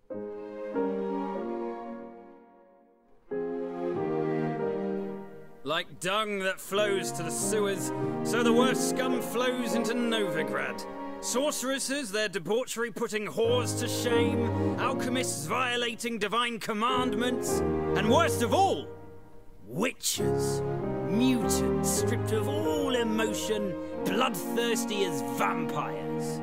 Like dung that flows to the sewers, so the worst scum flows into Novigrad. Sorceresses, their debauchery putting whores to shame, alchemists violating divine commandments, and worst of all, witches. Mutants stripped of all emotion, bloodthirsty as vampires.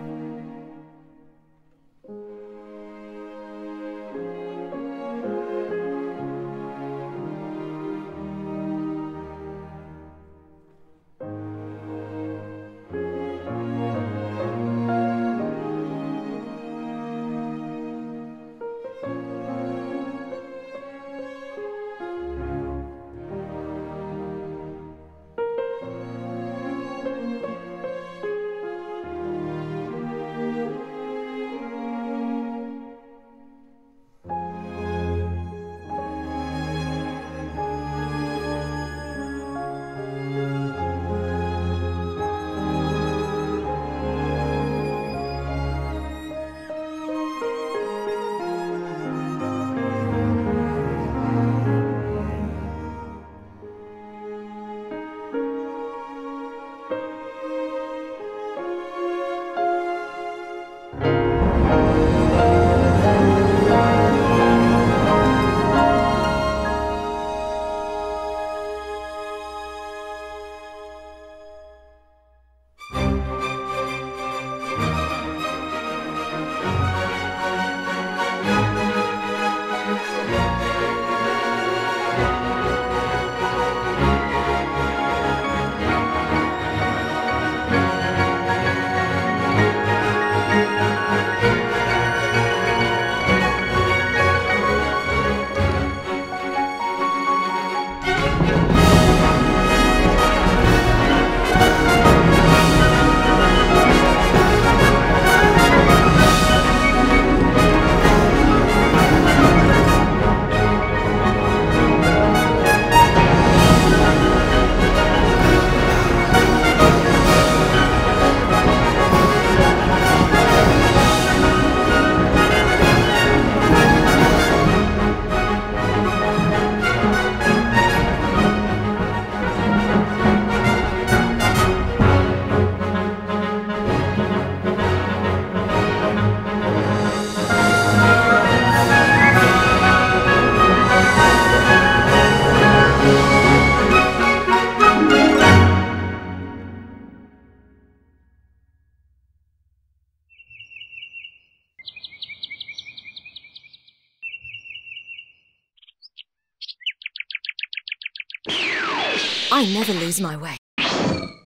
I never lose my way.